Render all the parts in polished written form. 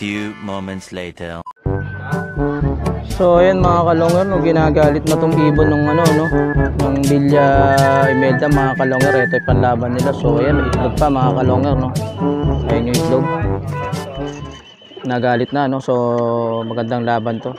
few moments later. So ayan mga kalonger, no, ginagalit na tong ibon ng ano, no, ng Villa Imelda mga kalonger. Ito yung panlaban nila. So ayan, may itlog pa mga kalonger, no. Ayun yung itlog. Nagalit na, no. So magandang laban to.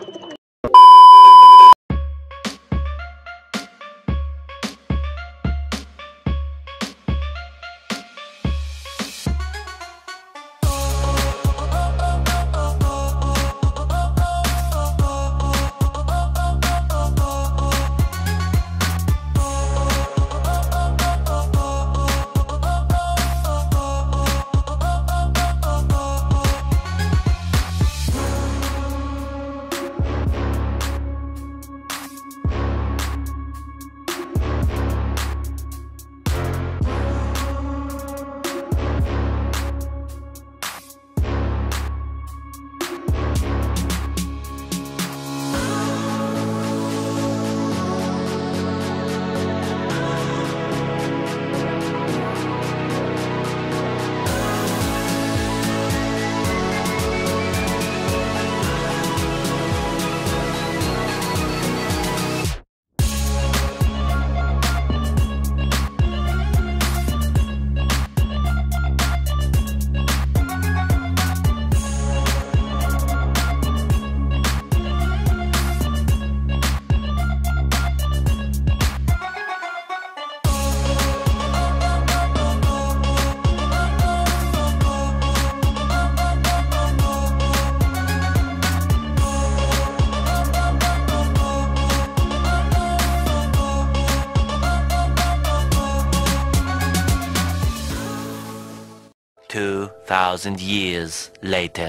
Thousand years later.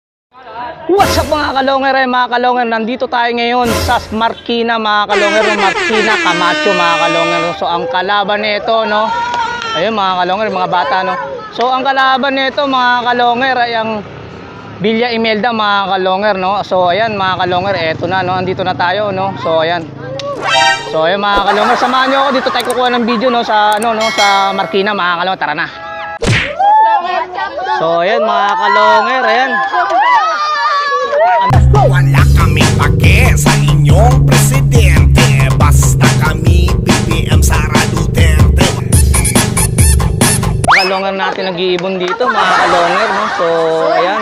What's up mga kalonger, mga kalonger, nandito tayo ngayon sa Marikina mga kalonger, Marikina Camacho mga kalonger. So ang kalaban nito, no, ayun mga kalonger, mga bata, no. So ang kalaban nito mga kalonger ay ang Villa Imelda mga kalonger, no. So ayan mga kalonger, eto na, no, andito na tayo, no. So ayan. So ayan mga kalonger, samahan niyo ako, dito tayo kukuha ng video, no, sa ano, no, sa Marikina mga kalonger. Tara na. So ayan mga kalonger, ayan. Wala kaming pake sa inyong presidente, basta kami BBM Sara Duterte. Kalonger natin nag-iibon dito mga kalonger, no. So ayan.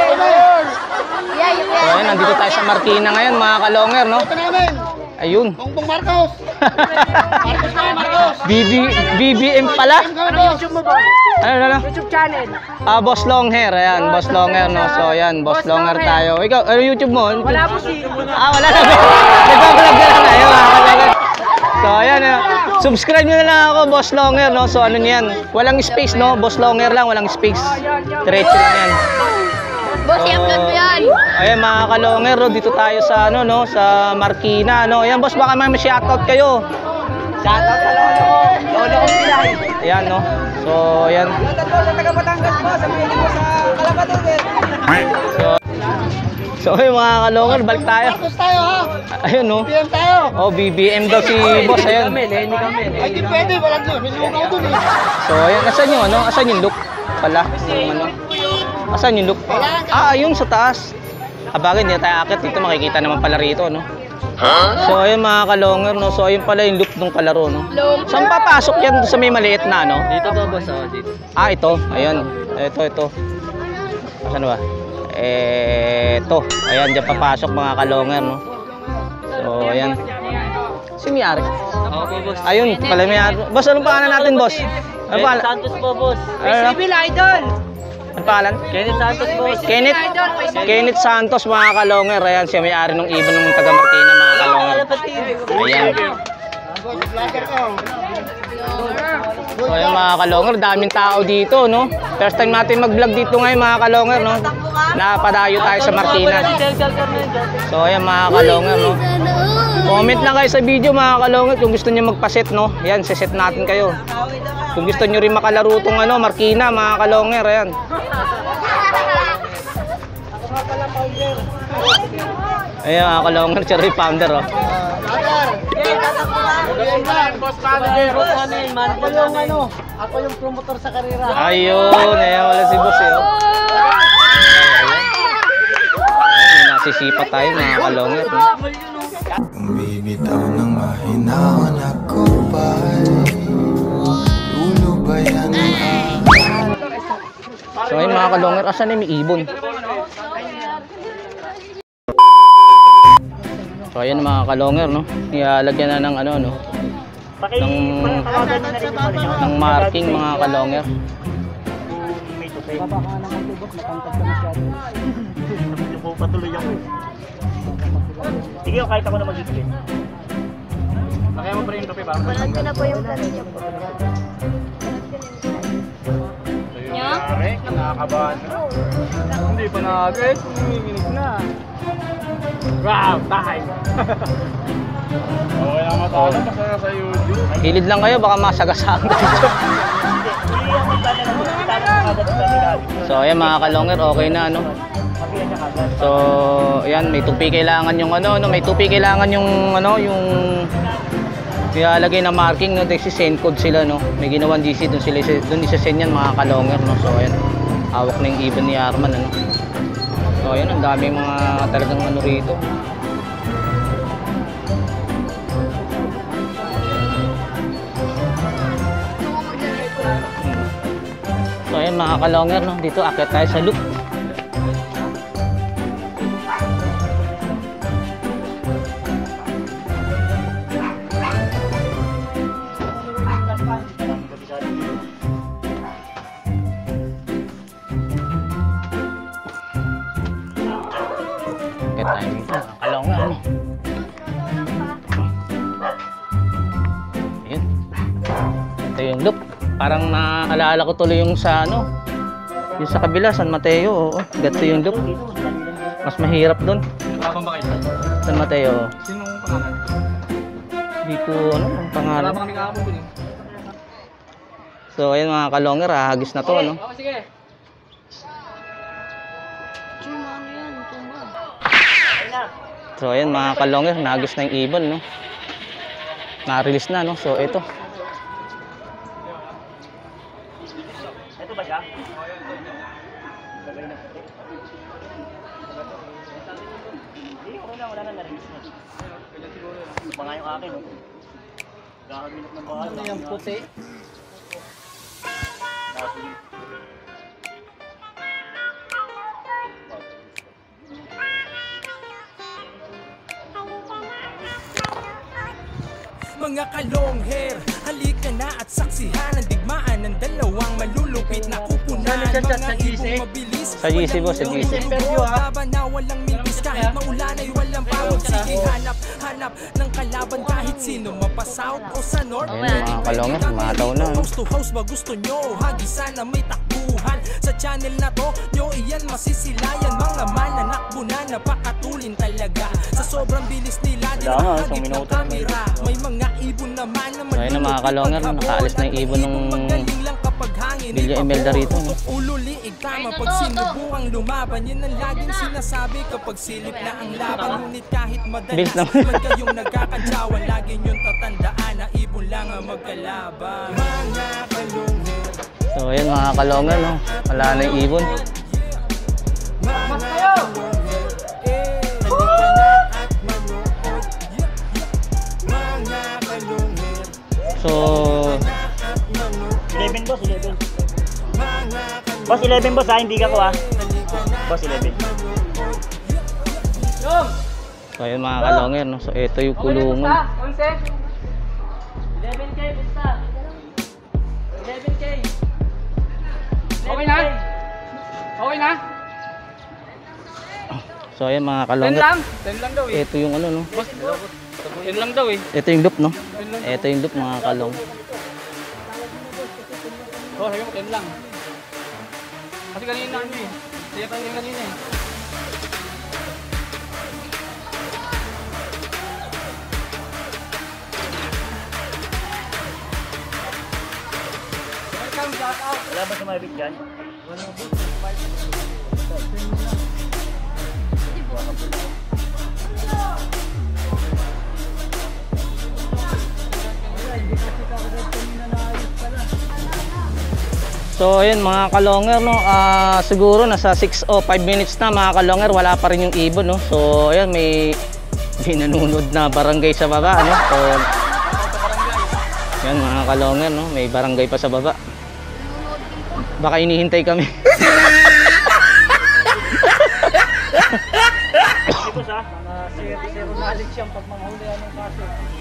So ayan, nandito tayo sa Marikina ngayon mga kalonger, no. Ayun. Bongbong Marcos. Marcos. BBM pala. Ano YouTube mo ba? Ano? YouTube channel. Boss Long Hair, ayan, Boss Long Hair, no. So ayan, Boss Long Hair tayo. Ikaw, ano YouTube mo? Wala po si. Wala na. Nag-vlog na lang tayo mga kalonger. So ayan, subscribe nyo na lang ako, Boss Long Hair, no. So ano niyan? Walang space, no. Boss Long Hair lang, walang space. Diretso lang yan. Boss, i-upload mo yan. Ayan mga kalonger, no, dito tayo sa ano, no, sa Marikina, no. Ayan boss, baka may shoutout kayo. Shoutout sa lolo. Lolo ko sila. Ayan, no. So ayan. Shoutout po sa taga Batangas mo, sabihin mo sa Kalapatid. So ayun mga kalonger, balik tayo. Marcos tayo ha. Ayun, no. BBM tayo. Oh, BBM daw si boss, ayun. Ay di pwede, walang doon. Nilungaw doon eh. So ayan, asan yung ano, asan yung look pala, yung ano. Asan yung look? Ayun sa taas. Bagay, hindi tayo akit dito, makikita naman pala rito, no. So ayun mga kalonger, no. So ayun pala yung look ng kalaro, no. Saan papasok yan sa may maliit na, no? Dito to boss, oh, dito. Ito, ayun. Ito. Saan ba? Ito. Ayan, diyan papasok mga kalonger, no. So ayan. Si Miyari. Ako po boss. Ayun, pala Miyari. Boss, anong pangalan natin, boss? Ano pangalan? Santos po boss. Civil Idol. Anong pangalan? Kenneth Santos boss. Kenneth Santos mga kalonger. Ayan, siya may-ari ng ibon ng taga Marikina mga kalonger. Ayan. So ayan mga kalonger, daming tao dito, no. First time natin mag-vlog dito ngayon mga kalonger, no. Napadayo tayo sa Marikina. So ayan mga kalonger, no. Comment lang kayo sa video mga kalonger kung gusto niyo magpa-set, no. Ayan, siset natin kayo. Kung gusto niyo rin makalaro tong ano, Marikina mga kalonger, ayan. Ayan mga kalonger, cherry pounder, oh. Ako yung promotor sa karera. Ayun, ayan wala si boss, eh, oh. Nagsisipat tayo mga kalongero. Bibitaw ng mahinahon ako ba'y lulubayan ang So ayun mga kalongero, asan na may ibon? So ayun mga kalongero, no? Ilalagyan na ng ano, no? Ng marking mga kalongero. Patuloy ako. Sige, kahit ako na mag-explain. Kaya mo pa rin yung kape ba? Walang ko na po yung kape niyo po. Nakakabahan na. Hindi pa nag-guys. Uminginig na. Wow, time! Okay lang matalo. Masaya sa YouTube. Gilid lang kayo, baka masagasaan kayo. So ayan mga kalongero, okay na ano. So ayan, may tupi kailangan yung ano, may tupi kailangan yung ano, yung nilalagay na marking, no, send code sila, no. May ginawang DC doon sila, doon isa-send yan mga kalongero, no. So ayan, hawak na yung ibon ni Arman, ano. So ayan, ang daming mga talagang ano rito. So ayan mga kalongero, no, dito akyat tayo sa loop. Akyat tayo dito, mga kalongero, no. Ayan. Ito yung loop. Parang naaalala ko tuloy yung sa ano, yung sa kabila, San Mateo. Oo, gato yung loop. Mas mahirap doon. Laban ba kayo? San Mateo. Sinong pangalan? Hindi ko ano ang pangalan. Wala pa kami kahapon dun eh. So ayun mga kalongero, hagis na to, ano. Okay, sige. So ayun mga kalongero, nahagis na yung ibon, no. Na-release na, no. So ito. Ito ba siya? Hindi, wala na na-release na. Ito pa nga yung akin, no? Gagawin ng bahay. Ano yung puti? Mga kalong hair, halika na at saksihan ang digmaan ng dalawang malulupit na kupunan. Mga ibong mabilis, Sa GC boss, sa GC. laban na walang mintis kahit maulan ay walang pagod. Sige, hanap ng kalaban kahit sino mapasout o sa north. Ayun mga kalongero, mataw na, no. Host to host ba gusto nyo? Hagisan na may takbuhan sa channel na to, nyo iyan masisilayan. Mga mananakbo na napakatulin talaga. Sa sobrang bilis nila, dinahagip ng kamera. May mga ibon naman na Ayun na mga kalongero, nakaalis na yung ibon ng Villa Imelda rito, no. Ulo liig tama pag sinubukang lumaban. Yun ang laging sinasabi kapag silip na ang laban. Ngunit kahit Bilis madalas naman. man kayong nagkakadyawan, lagi niyong tatandaan na ibon lang ang magkalaban. Mga kalungher, So ayun mga kalongero, no. Wala na yung ibon. mga kalungher, halika na at manood. Mga kalungher, So 11 boss, 11. Boss 11 boss ha, hindi ka ko ha. Boss 11. So ayun mga kalongero, no. So ito yung kulungan. 11K, basta. 11K. Okay na? Okay na? So ayun mga kalongero. 10 lang daw eh. Ito yung ano, no. 10 lang daw eh. Ito yung loop, no. Ito yung loop mga kalong. Oh, sabi mo 10 lang. Kasi kanina ano eh. Siya kanina eh. Wala ba sa mabit dyan? So So ayun mga kalonger, no, siguro nasa 6 o 5 minutes na mga kalonger, wala pa rin yung ibon, no. So ayun, may nanonood na barangay sa baba, ano. So yan mga kalonger, no, may barangay pa sa baba. Baka inihintay kami. Boss ha? Mga zero knowledge yan pag manghuli ng kaso.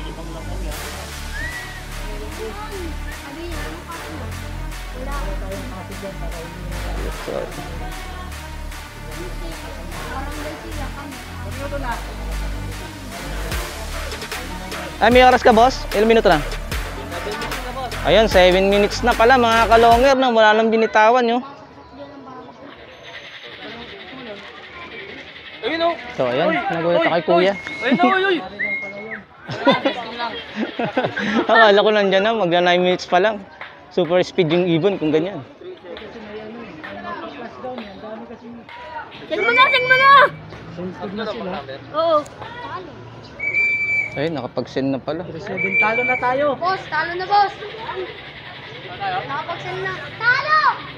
Ay, may oras ka, boss? Ilang minuto na? Ayun, 7 minutes na pala mga kalonger, no, wala nang binitawan, no. So ayun, nagulat ako kay kuya. Akala ko nandyan na, magna 9 minutes pa lang. Super speed yung ibon kung ganyan. Send mo na! Send mo na! Oo. Ayun, nakapag-send na pala. Talo na tayo. Boss, talo na boss! Nakapag-send na. Talo!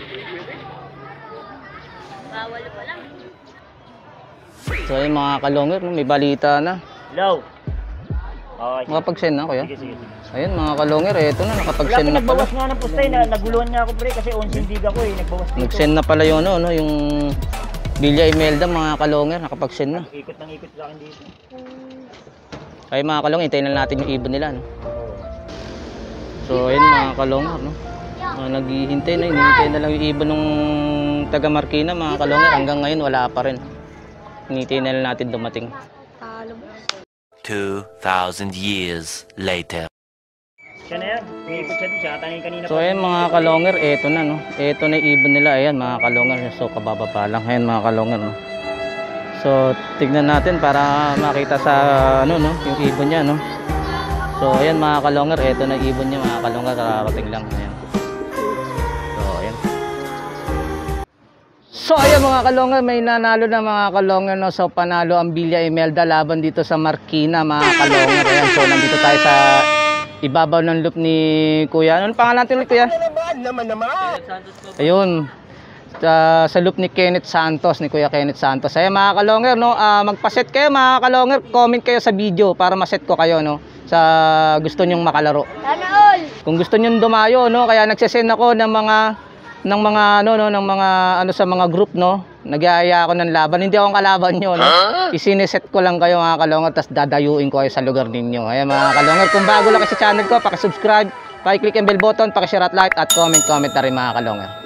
Bawal pa lang. So ayun mga kalonger, no, may balita na. Hello. Okay. Nakapag-send na kuya. Sige, sige. Ayun mga kalonger, eto na, Wala nakapag-send po, na pala. nagbawas nga ng postay. Naguluhan nga ako pre kasi 11 gig ako eh. Nagbawas dito. Nag-send na pala yung ano, yung Villa Imelda mga kalonger, nakapag-send na. Ikot ng ikot sa akin dito. Ay mga kalong, hintayin na natin yung ibon nila, no? So ayun mga kalonger, no? Naghihintay na, hinihintay na lang yung ibon ng taga Marikina mga kalonger. Hanggang ngayon wala pa rin. Hinihintay na lang natin dumating. Talo boss. 2,000 years later. Siya na yan. Ikot siya doon. Siya katangin kanina. So ayun mga kalonger, eto na, no? Eto na yung ibon nila, ayan mga kalonger. So kabababa lang, ayan mga kalonger, no? So tignan natin para makita sa ano, no, yung ibon niya, no? So ayan mga kalonger, eto na yung ibon niya mga kalonger, kararating lang, ayan. So ayan. So ayan mga kalonger, may nanalo na mga kalonger, no? So panalo ang Villa Imelda laban dito sa Marikina mga kalonger. Ayan, so nandito tayo sa ibabaw ng loop ni Kuya. Ano pangalan natin ulit, Kuya? Ayun. Sa loop ni Kenneth Santos, ni Kuya Kenneth Santos. Ayan mga kalonger, no, magpa-set kayo mga kalonger, comment kayo sa video para ma-set ko kayo, no, sa gusto nyong makalaro. Sana all! Kung gusto nyong dumayo, no, kaya nagsesend ako ng mga sa mga group, no. Nag-aaya ako ng laban. Hindi ako kalaban nyo, no. Isiniset ko lang kayo mga kalonger, tapos dadayuin ko kayo sa lugar ninyo. Ayan mga kalonger, kung bago lang kayo sa channel ko, paki-subscribe, paki-click ang bell button, paki-share at like at comment na rin mga kalonger.